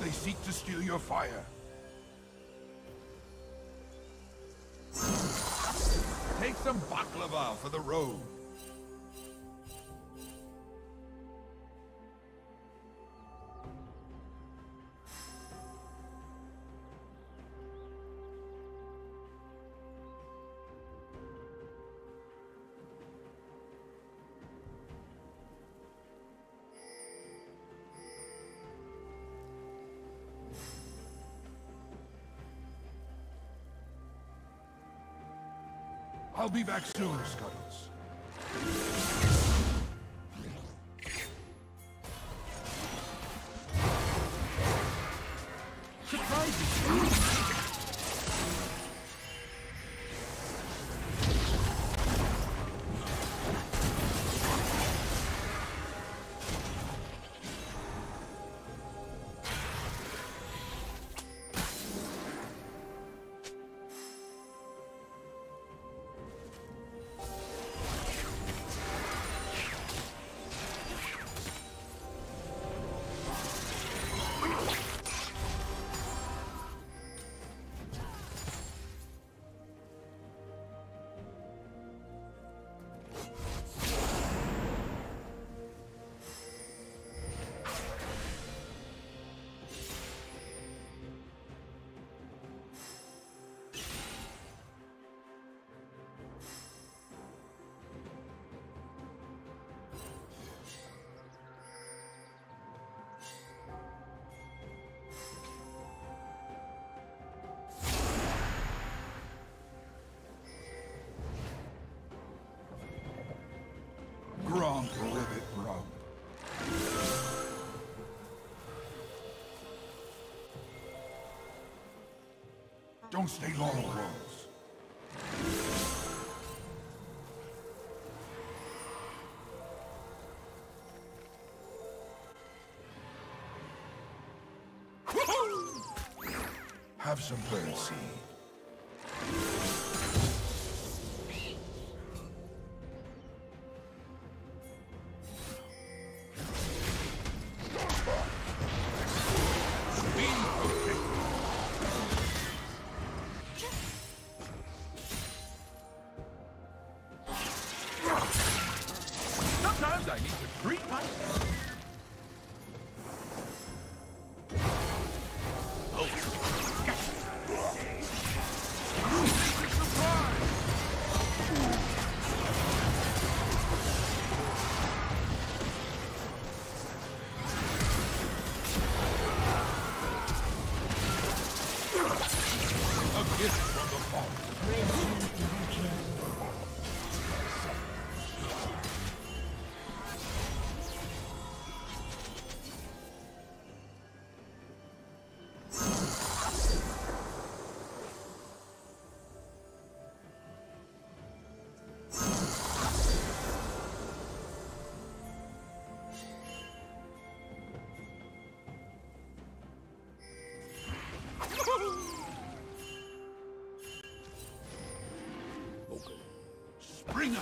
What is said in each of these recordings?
They seek to steal your fire. Take some baklava for the road. I'll be back soon, Scuttles. Surprising. Grump, ribbit, grump. Don't stay long, Rose. Have some bird seed. Sometimes I need to treat myself. A gift from the Father. Spring up!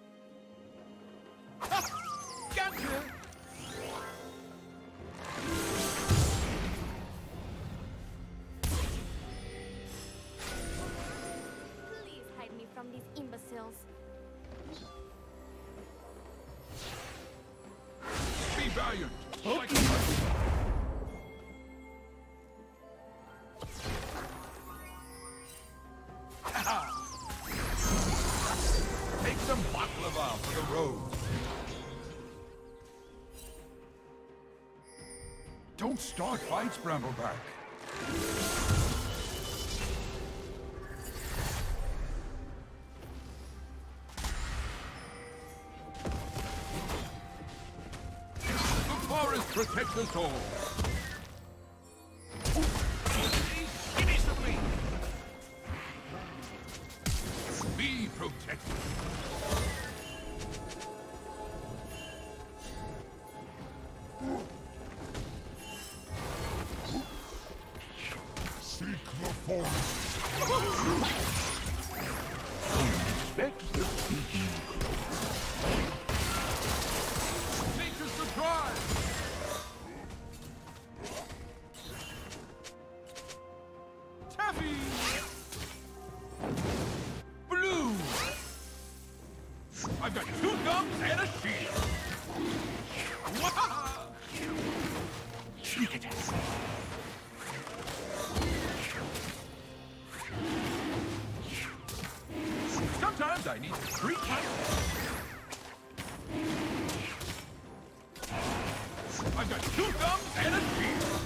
Gotcha! details. Be valiant. Like take some baklava for the road. Don't start fights, Brambleback. The forest protects us all. Give me some lead. Be protected. Seek the forest. Expect the speaking. Nature's surprise. Taffy. Blue. I've got 2 gums and a shield. Sneak attack. Sometimes I need to treat myself. I've got 2 gums and a shield.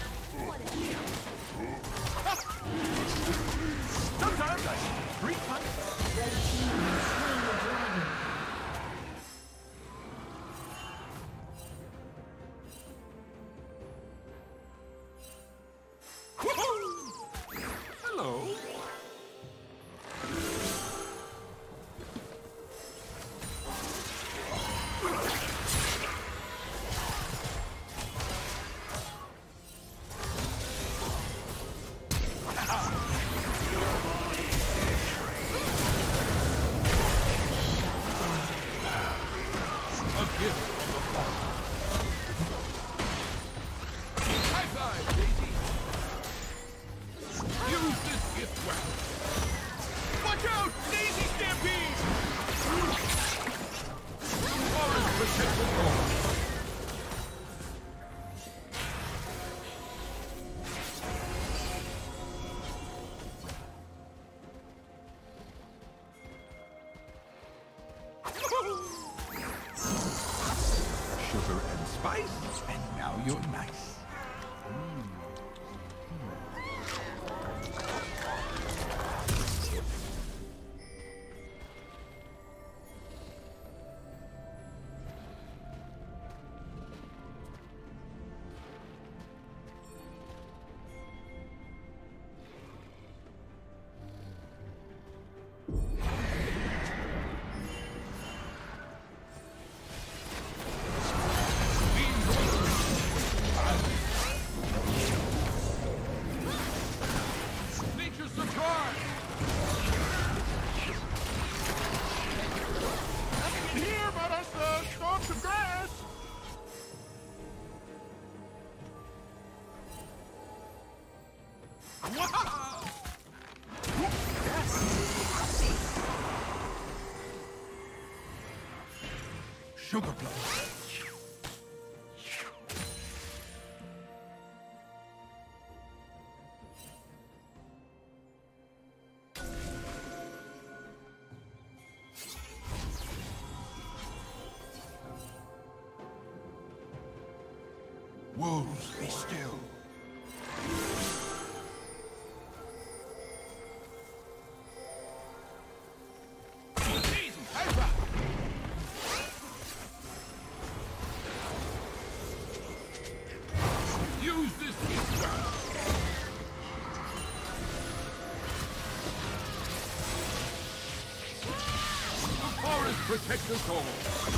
Sometimes I need to treat myself. Red team has slain the dragon. Hello. A gift from the Father. High five, Daisy. Use this gift well. Watch out! Daisy Stampede! The forest protects us all. Sugar and spice, and now you're nice. Nature's surprise! Nothing here but us, stalks of grass! Wow! Sugar plum. Wolves, be still. Easy, high five. Use this gift well. The forest protects us all.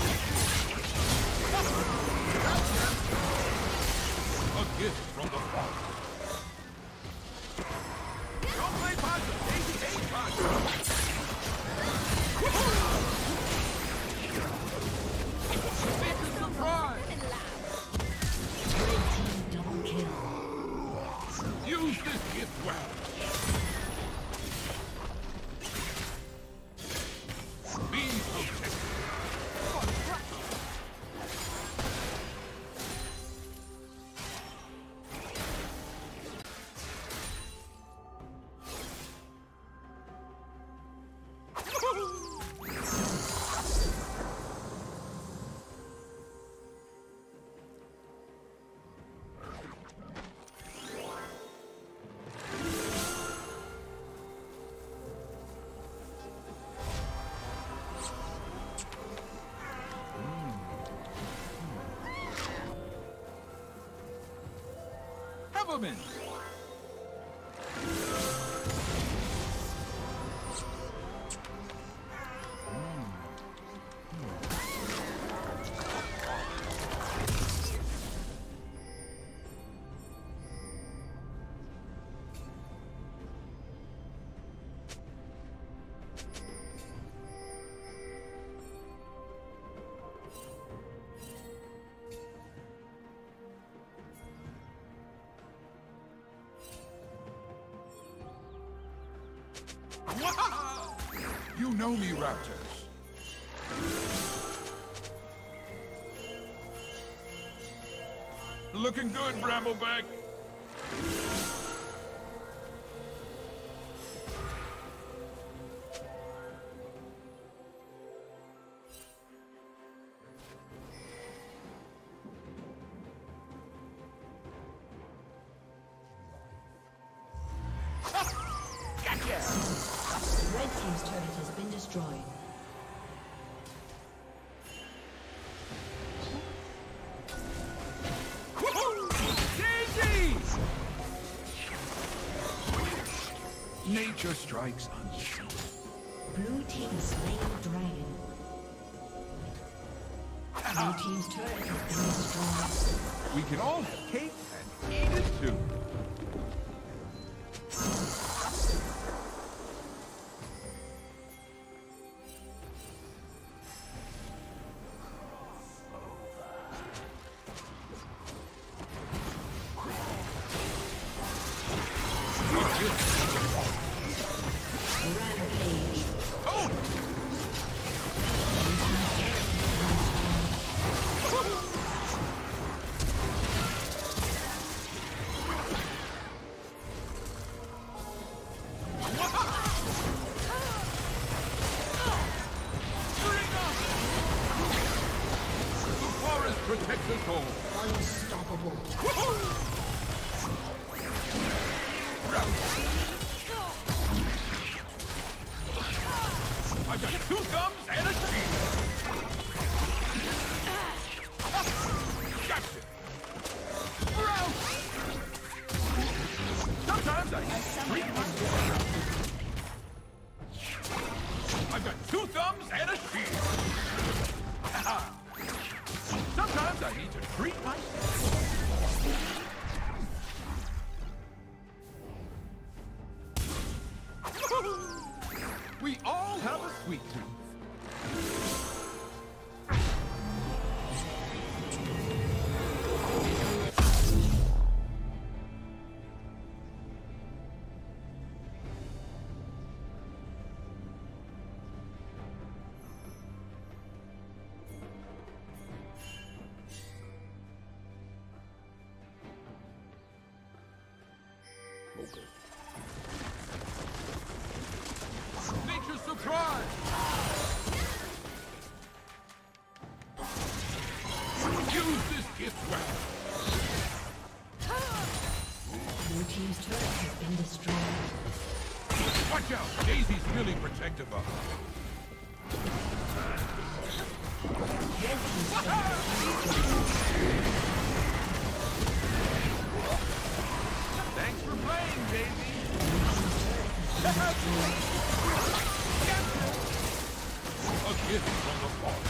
A gift from the Father. Don't play possum, Daisy ain't possum. Big surprise! Red team double kill. Use this gift well. government. You know me, Raptors. Looking good, Brambleback. Red team's turret has been destroyed. Nature strikes unseen. Blue team slain dragon. Blue team's turret has been destroyed. We can all have cake and eat it too. Protect us all. Unstoppable. I've got 2 thumbs and a shield. Gotcha. Sometimes I need 3 myself. I've got 2 thumbs and a shield. Sometimes I need to treat myself. We all have a sweet tooth. Nature's surprise! Use this gift well. Blue team's turret has been destroyed. Watch out! Daisy's really protective of us. Red team's turret has Thanks for playing, Daisy! A gift from the forest.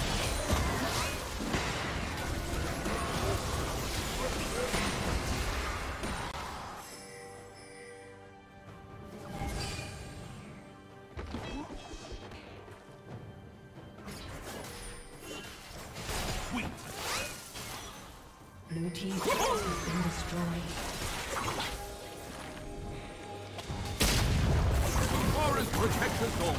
Sweet. Blue team's turret has been destroyed. Forest protect us all.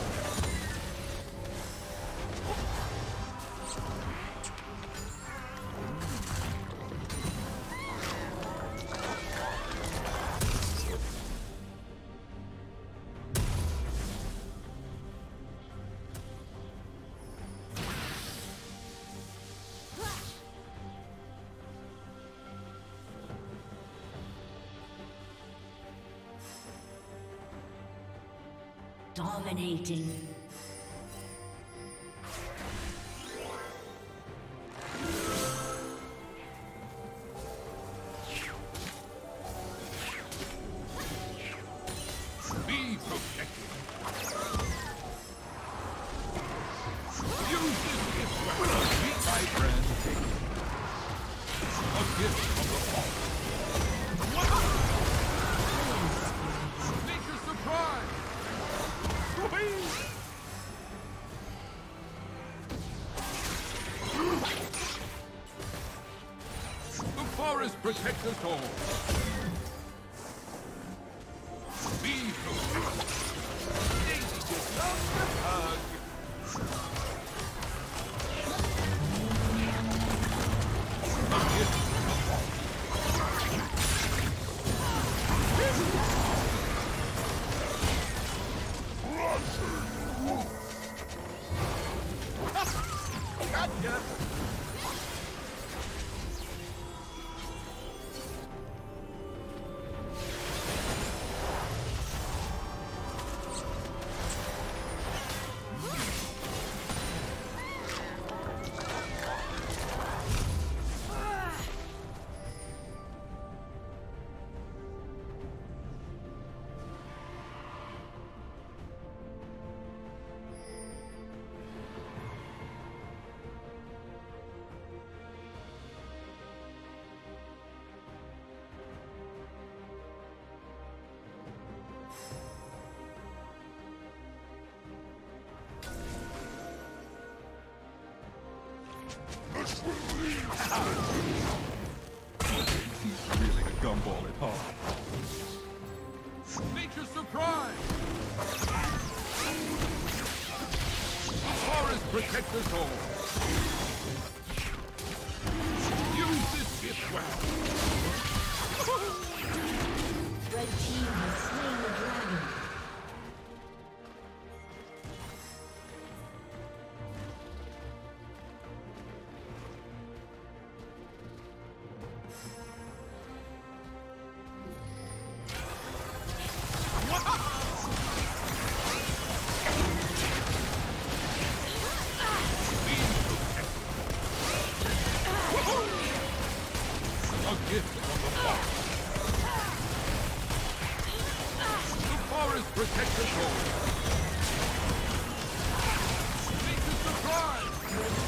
Dominating. protect us all. Be Daisy just loves the hug. Gotcha. He's really a gumball at heart. Nature's surprise! The forest protects us all. Use this gift well. Red team has slain the dragon. A gift from the forest. The forest protects us all. Nature's surprise!